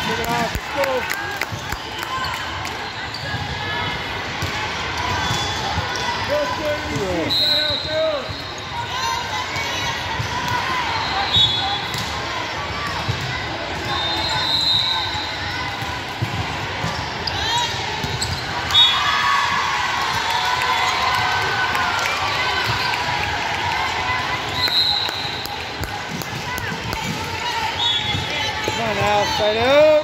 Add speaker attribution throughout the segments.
Speaker 1: Take it off. Let's go. Come on now, side out.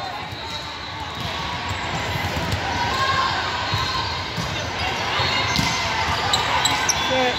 Speaker 1: Set.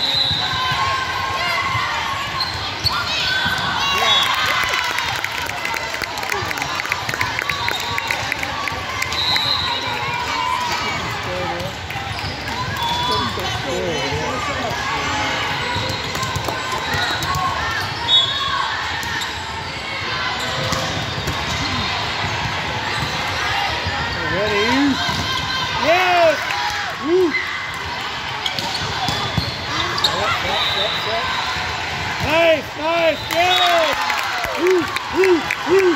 Speaker 1: Ready? Yes! Woo! Set. Nice, nice, yes! Woo, woo, woo!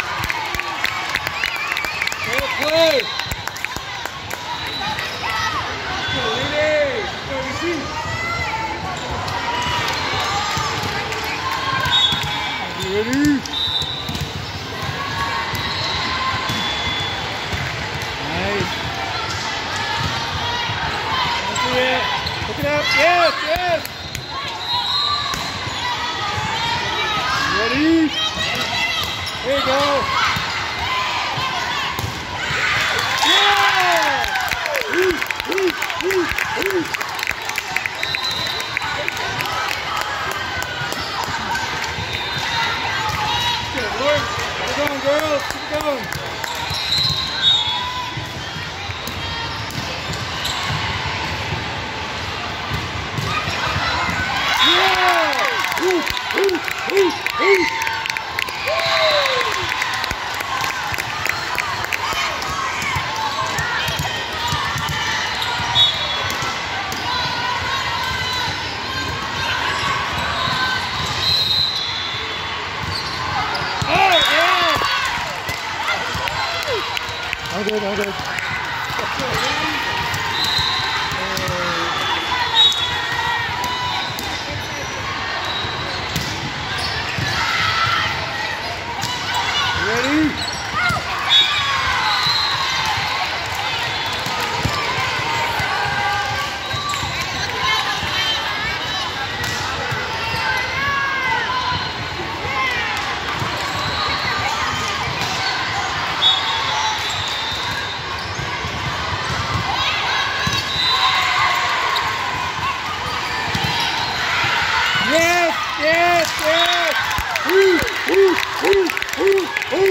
Speaker 1: Good play! Ready? Nice. Look it up. Yes, yes. Ready? There you go. Yeah! Woo, woo, woo, woo. Good work. Keep going, girls. Keep going. I'm good, I'm good. Ready? Yes, yes, yes! Woo, woo, woo, woo, woo!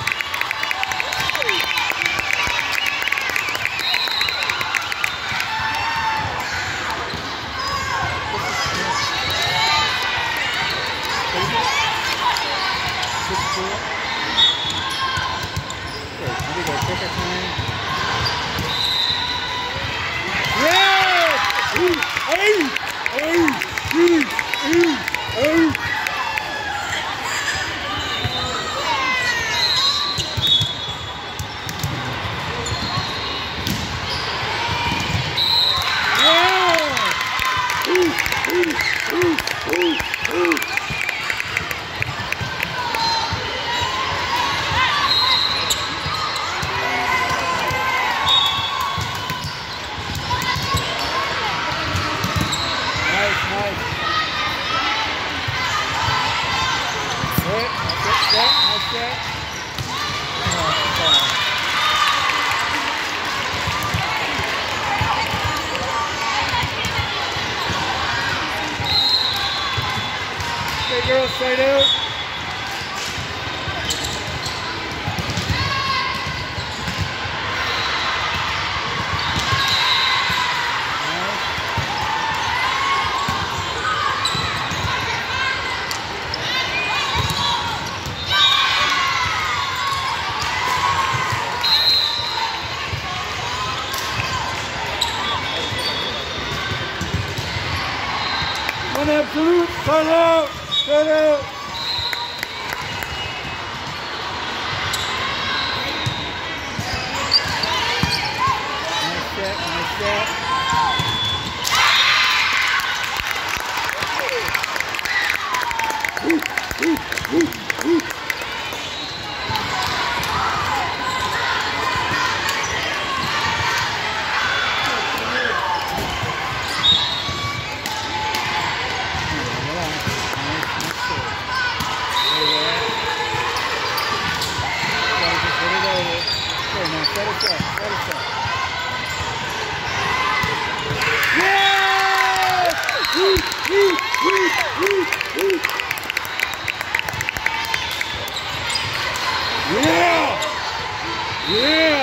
Speaker 1: Yes! Ooh, hey, hey, ooh, ooh, ooh. Yeah! Ooh, ooh, ooh, ooh, ooh. Nice, nice. Set, nice set. Okay, girls, side out. One absolute, side out, side out. Let us up. Let us up. Yeah! Yeah!